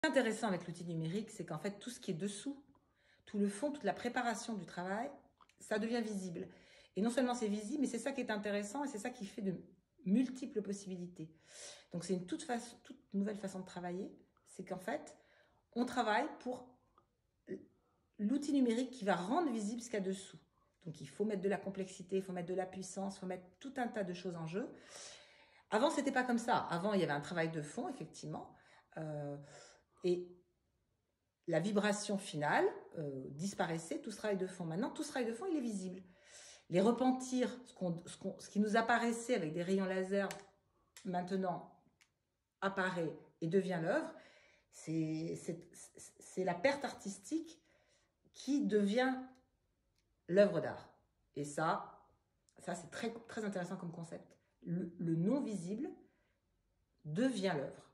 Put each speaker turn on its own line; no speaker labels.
Intéressant avec l'outil numérique, c'est qu'en fait, tout ce qui est dessous, tout le fond, toute la préparation du travail, ça devient visible. Et non seulement c'est visible, mais c'est ça qui est intéressant et c'est ça qui fait de multiples possibilités. Donc c'est une toute nouvelle façon de travailler. C'est qu'en fait, on travaille pour l'outil numérique qui va rendre visible ce qu'il y a dessous. Donc il faut mettre de la complexité, il faut mettre de la puissance, il faut mettre tout un tas de choses en jeu. Avant, c'était pas comme ça. Avant, il y avait un travail de fond, effectivement. Et la vibration finale disparaissait, tout ce travail de fond. Maintenant, tout ce travail de fond, il est visible. Les repentirs, ce qui nous apparaissait avec des rayons laser, maintenant apparaît et devient l'œuvre. C'est la perte artistique qui devient l'œuvre d'art. Et ça c'est très, très intéressant comme concept. Le non visible devient l'œuvre.